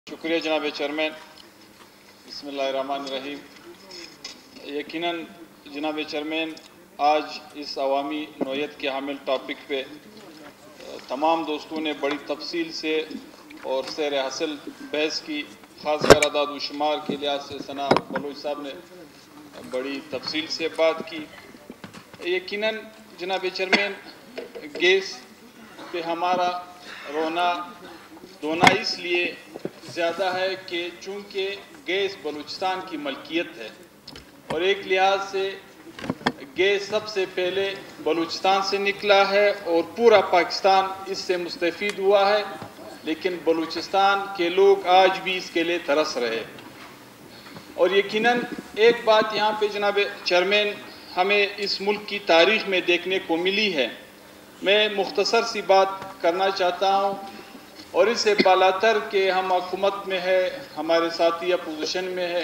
शुक्रिया जनाब चेयरमैन। बिस्मिल्लाहिर्रहमानिर्रहीम। यकीनन जनाब चेयरमैन, आज इस अवामी नौयत के हामिल टॉपिक पे तमाम दोस्तों ने बड़ी तफसील से और सैर हासिल बहस की। ख़ासकर अदाद व शुमार के लिहाज से सना बलोच साहब ने बड़ी तफसील से बात की। यकीनन जनाब चेयरमैन, गैस पे हमारा रोना धोना इसलिए ज़्यादा है कि चूँकि गैस बलूचिस्तान की मलकियत है और एक लिहाज से गैस सबसे पहले बलूचिस्तान से निकला है और पूरा पाकिस्तान इससे मुस्तफ़ीद हुआ है, लेकिन बलूचिस्तान के लोग आज भी इसके लिए तरस रहे। और यकीनन एक बात यहाँ पे जनाब चेयरमैन हमें इस मुल्क की तारीख़ में देखने को मिली है। मैं मुख्तसर सी बात करना चाहता हूँ और इससे बालातर के हम हुकूमत में है, हमारे साथी अपोजिशन में है।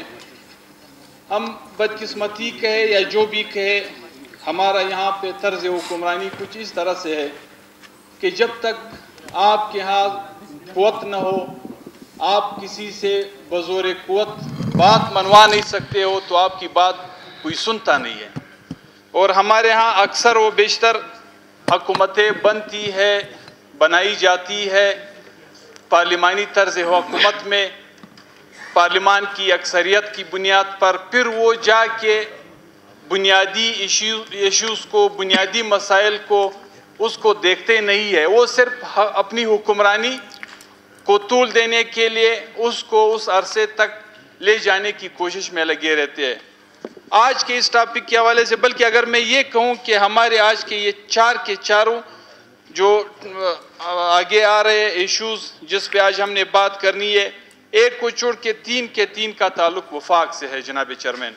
हम बदकिस्मती कहे या जो भी कहे, हमारा यहाँ पे तर्ज हुक्मरानी कुछ इस तरह से है कि जब तक आपके यहाँ क़ुव्वत न हो, आप किसी से बज़ोर क़ुव्वत बात मनवा नहीं सकते हो तो आपकी बात कोई सुनता नहीं है। और हमारे यहाँ अक्सर व बेशतर हुकूमतें बनती है, बनाई जाती है पार्लिमानी तर्ज हुकूमत में, पार्लिमान की अक्सरियत की बुनियाद पर। फिर वो जाके बुनियादी इश्यूज़ को, बुनियादी मसाइल को उसको देखते नहीं है। वो सिर्फ अपनी हुक्मरानी को तूल देने के लिए उसको उस अरसे तक ले जाने की कोशिश में लगे रहते हैं। आज के इस टॉपिक के हवाले से, बल्कि अगर मैं ये कहूँ कि हमारे आज के ये चार के चारों जो आगे आ रहे इश्यूज़ जिस पे आज हमने बात करनी है, एक को छोड़ के तीन का ताल्लुक वफाक से है। जनाब चेयरमैन,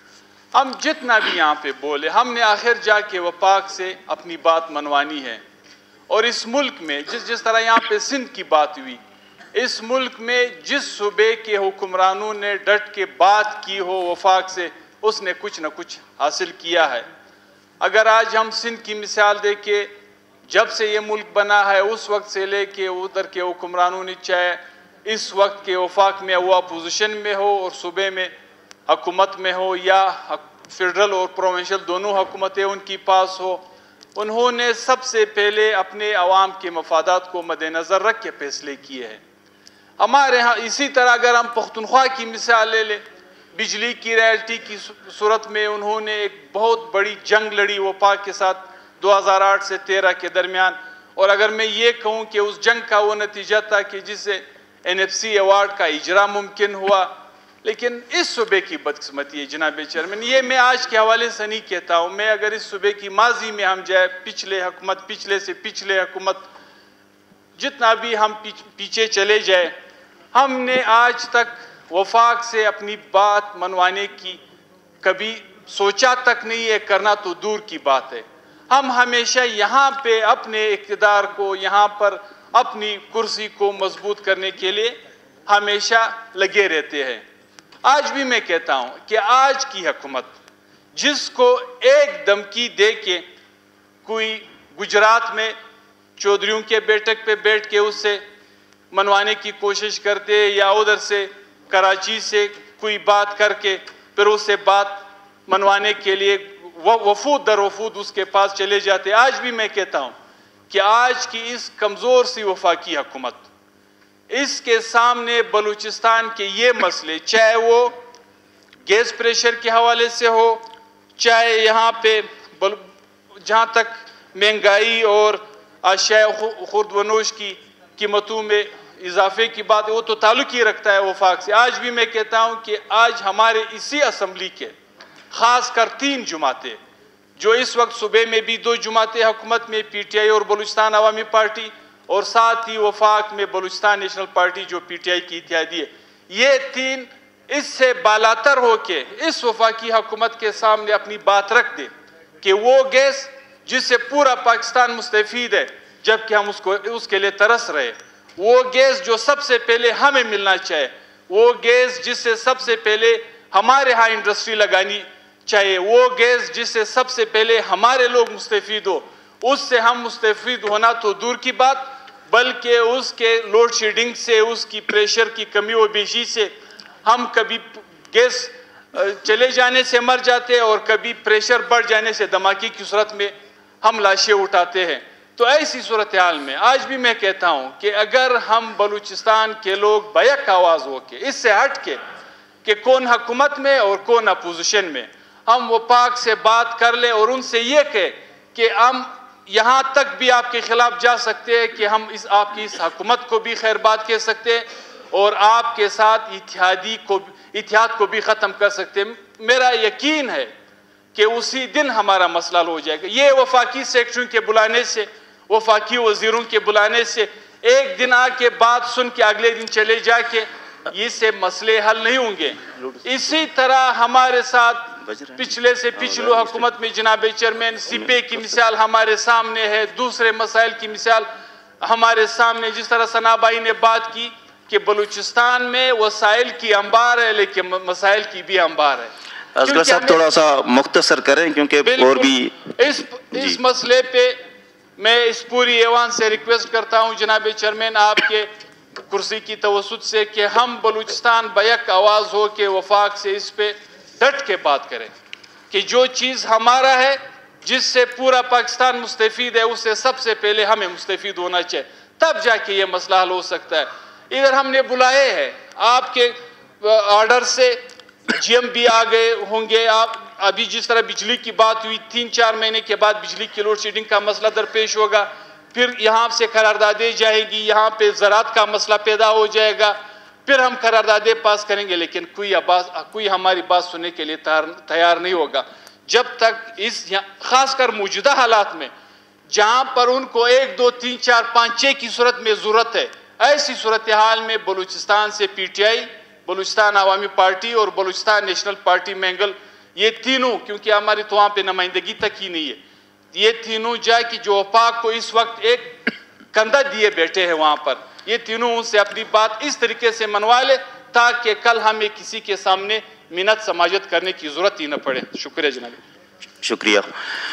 हम जितना भी यहाँ पे बोले, हमने आखिर जाके वफाक से अपनी बात मनवानी है। और इस मुल्क में जिस तरह यहाँ पे सिंध की बात हुई, इस मुल्क में जिस सूबे के हुक्मरानों ने डट के बात की हो वफाक से, उसने कुछ न कुछ हासिल किया है। अगर आज हम सिंध की मिसाल दे के, जब से ये मुल्क बना है उस वक्त से लेके उधर के हुक्मरानों ने, चाहे इस वक्त के वफाक में वो अपोजिशन में हो और सूबे में हुकूमत में हो या फेडरल और प्रोविंशियल दोनों हुकूमतें उनकी पास हो, उन्होंने सबसे पहले अपने अवाम के मफादात को मद्देनज़र रख के फैसले किए हैं। हमारे यहाँ इसी तरह अगर हम पख्तूनख्वा की मिसाल ले लें, बिजली की रॉयल्टी की सूरत में उन्होंने एक बहुत बड़ी जंग लड़ी वफाक के साथ 2008 से 13 के दरमियान। और अगर मैं ये कहूँ कि उस जंग का वो नतीजा था कि जिससे NFC अवार्ड का इजरा मुमकिन हुआ, लेकिन इस सूबे की बदकिस्मती है जनाब चेयरमैन। ये मैं आज के हवाले से नहीं कहता हूँ, मैं अगर इस सूबे की माजी में हम जाए, पिछले हुकूमत, पिछले से पिछले हुकूमत, जितना भी हम पीछे चले जाए, हमने आज तक वफाक से अपनी बात मनवाने की कभी सोचा तक नहीं है, करना तो दूर की बात है। हम हमेशा यहाँ पे अपने इक़्तिदार को, यहाँ पर अपनी कुर्सी को मजबूत करने के लिए हमेशा लगे रहते हैं। आज भी मैं कहता हूँ कि आज की हुकूमत जिसको एक धमकी दे के कोई गुजरात में चौधरीयों के बैठक पे बैठ के उससे मनवाने की कोशिश करते, या उधर से कराची से कोई बात करके फिर उससे बात मनवाने के लिए वफूद दर वफूद उसके पास चले जाते। आज भी मैं कहता हूँ कि आज की इस कमज़ोर सी वफाकी हुकूमत, इसके सामने बलूचिस्तान के ये मसले, चाहे वो गैस प्रेशर के हवाले से हो, चाहे यहाँ पे जहाँ तक महंगाई और अशिया खुर्द वनोश की कीमतों में इजाफे की बात है, वो तो ताल्लुक ही रखता है वफाक से। आज भी मैं कहता हूँ कि आज हमारे इसी असम्बली के ख़ास कर 3 जमातें, जो इस वक्त सूबे में भी 2 जमातें हुकूमत में, PTI और बलूचिस्तान अवामी पार्टी, और साथ ही वफाक में बलूचिस्तान नेशनल पार्टी जो PTI की इत्यादी है, ये 3 इससे बालातर हो के इस वफाकी हुकूमत के सामने अपनी बात रख दे कि वो गैस जिससे पूरा पाकिस्तान मुस्तफ़ीद है, जबकि हम उसके लिए तरस रहे, वो गैस जो सबसे पहले हमें मिलना चाहिए, वो गैस जिससे सबसे पहले हमारे यहाँ इंडस्ट्री लगानी चाहिए, वो गैस जिससे सबसे पहले हमारे लोग मुस्तफ़ीद हो, उससे हम मुस्तफ़ीद होना तो दूर की बात, بلکہ اس کے لوڈ شیڈنگ سے، اس کی پریشر کی کمی و بیشی سے ہم کبھی گیس چلے جانے سے مر جاتے اور کبھی پریشر بڑھ جانے سے دھماکے کی صورت میں ہم لاشیں اٹھاتے ہیں. تو ایسی صورتحال میں آج بھی میں کہتا ہوں کہ اگر ہم بلوچستان کے لوگ بیک آواز ہو کے، اس سے ہٹ کے کہ کون حکومت میں اور کون اپوزیشن میں، ہم وفاق سے بات کر لیں اور ان سے یہ کہے کہ ہم یہاں تک بھی آپ کے خلاف جا سکتے ہیں کہ ہم آپ کی اس حکومت کو بھی خیر بات کہہ سکتے ہیں اور آپ کے ساتھ اتحاد کو بھی ختم کر سکتے ہیں. میرا یقین ہے کہ اسی دن ہمارا مسئلہ حل ہو جائے گا. یہ وفاقی سیکرٹریوں کے بلانے سے، وفاقی وزیروں کے بلانے سے، ایک دن آ کے بات سن کے اگلے دن چلے جا کے یہ سے مسئلے حل نہیں ہوں گے. اسی طرح ہمارے ساتھ پچھلے سے پچھلو حکومت میں جناب چیئرمین سی پی کی مثال ہمارے سامنے ہے، دوسرے مسائل کی مثال ہمارے سامنے. جس طرح ثنا بھائی نے بات کی کہ بلوچستان میں وسائل کی انبار ہے لیکن مسائل کی بھی انبار ہے. اصغر صاحب تھوڑا سا مختصر کریں کیونکہ اور بھی اس مسئلے پہ میں اس پوری ایوان سے ریکویسٹ کرتا ہوں جناب چیئرمین آپ کے کرسی کی توسط سے کہ ہم بلوچستان بیک آواز ہو کے وفاق سے اس پہ ڈٹ کے بات کریں کہ جو چیز ہمارا ہے، جس سے پورا پاکستان مستفید ہے، اس سے سب سے پہلے ہمیں مستفید ہونا چاہیے، تب جا کے یہ مسئلہ حل ہو سکتا ہے. ادھر ہم نے بلائے ہیں آپ کے آرڈر سے، جی ایم بھی آ گئے ہوں گے. آپ ابھی جس طرح بجلی کی بات ہوئی 3-4 مہینے کے بعد بجلی کی لوڈ شیڈنگ کا مسئلہ درپیش ہوگا، پھر یہاں سے قراردادیں جائیں گی، یہاں پہ زراعت کا مسئلہ پیدا ہو جائے گا، پھر ہم قراردادیں پاس کریں گے لیکن کوئی ہماری بات سننے کے لیے تیار نہیں ہوگا. جب تک خاص کر موجودہ حالات میں جہاں پر ان کو 1 2 3 4 5 6 کی صورت میں ضرورت ہے، ایسی صورتحال میں بلوچستان سے پی ٹی آئی، بلوچستان عوامی پارٹی اور بلوچستان نیشنل پارٹی مینگل، یہ تینوں، کیونکہ ہماری تو وہاں پہ نمائندگی تک ہی نہیں ہے، یہ تینوں جائے کہ جو وفاق کو اس وقت ایک کندھا دیے بیٹھے ہیں وہاں پر، یہ تینوں ان سے اپنی بات اس طریقے سے منوا لے تاکہ کل ہمیں کسی کے سامنے منت سماجت کرنے کی ضرورت ہی نہ پڑے. شکریہ جناب. شکریہ.